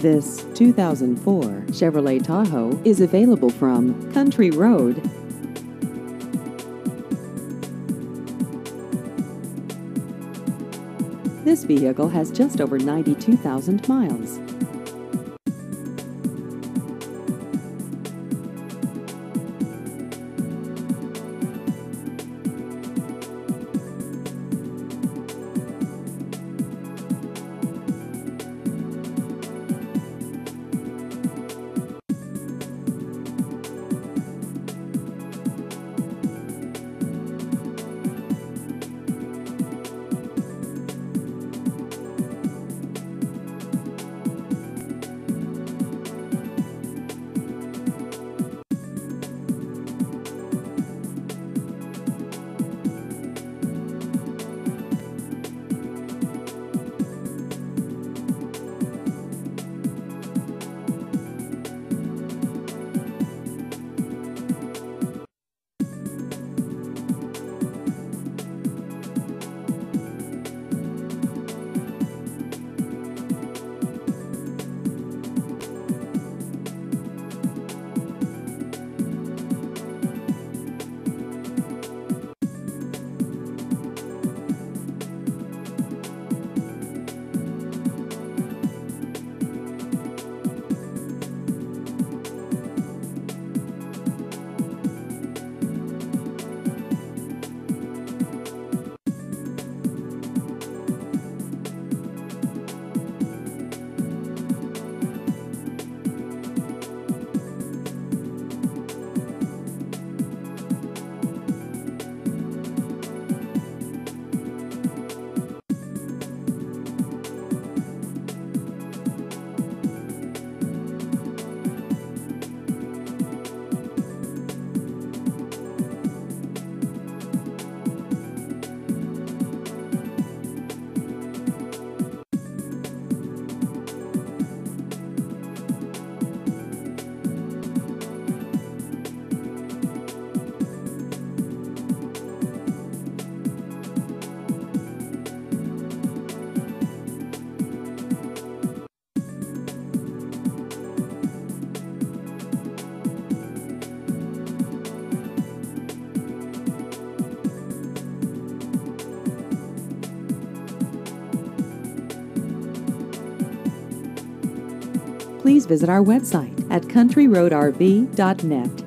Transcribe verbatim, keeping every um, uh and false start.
This two thousand four Chevrolet Tahoe is available from Country Road. This vehicle has just over ninety-two thousand miles. Please visit our website at country road r v dot net.